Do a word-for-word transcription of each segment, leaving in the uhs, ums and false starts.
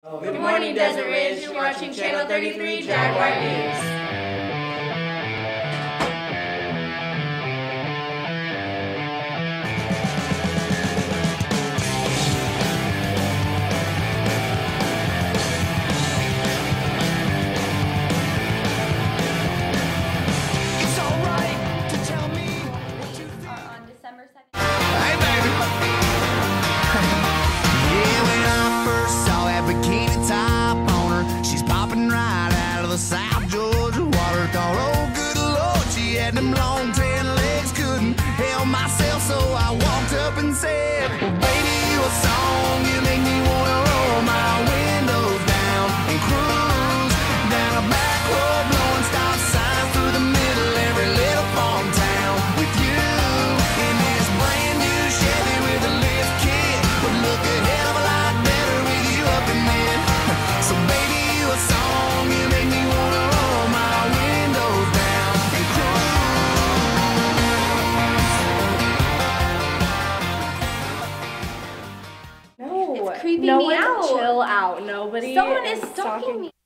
Good morning, Desert Ridge. You're watching Channel thirty-three Jaguar News. South Georgia water, thought, oh good Lord, she had them long tan legs, couldn't help myself, so I walked up and said, well, baby, you a song, you make me wanna roll my windows down and cruise down a back road, blowing stop signs through the middle every little farm town with you in this brand new Chevy with a lift kit, would look a hell of a lot better with you up in it. So baby, you a song, you make me wanna roll my windows down and cruise. No, it's creeping no me one out. Chill out. Nobody. Someone is stalking me.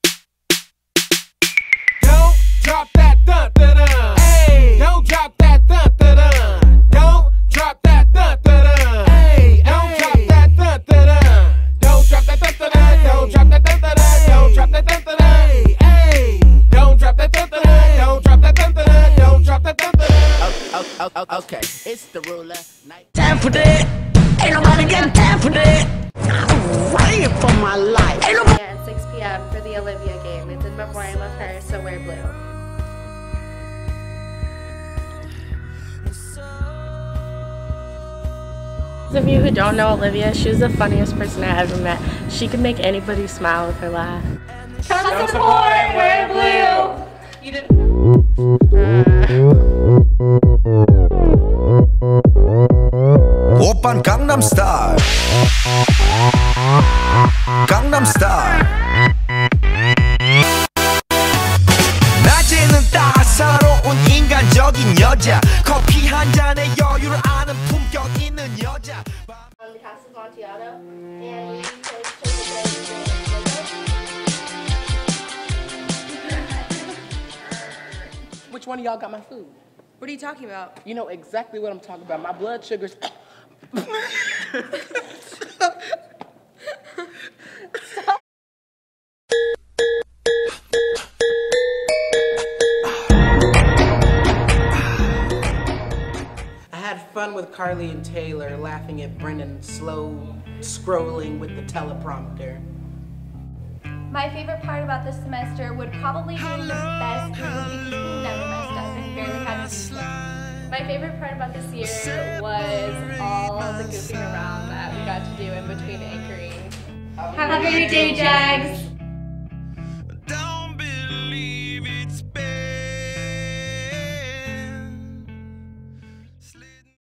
Don't drop that dun dun dun. Hey, don't drop that dun dun dun. Don't drop that dun dun dun. Hey, don't drop that dun dun dun. Don't drop that dun dun dun. Don't drop that dun dun dun. Don't drop that dun dun dun. Hey, don't drop that dun dun dun. Don't drop that dun dun dun. Don't drop that dun dun dun. Oh, oh, oh, okay, it's the ruler. Night. Time for that. Ain't nobody got time for that. I'm running for my life. Ain't nobody. At six p m for the Olivia game. It's in memoriam of her, so wear blue. Those of you who don't know Olivia, she's the funniest person I ever met. She could make anybody smile with her laugh. Come support, wear blue. You didn't. Oppan Gangnam Style. Gangnam Style. 낮에는 따사로운 인간적인 여자. 커피 한 잔에 여유를 아는 품격 있는 여자. On the Casa Amontillado, and we chose to Which one of y'all got my food? What are you talking about? You know exactly what I'm talking about. My blood sugars. I had fun with Carly and Taylor, laughing at Brennan slow scrolling with the teleprompter. My favorite part about this semester would probably be the best group because we never messed up and barely had to do things. My favorite part about this year was all the goofing around that we got to do in between anchoring. Have a great day, Jags!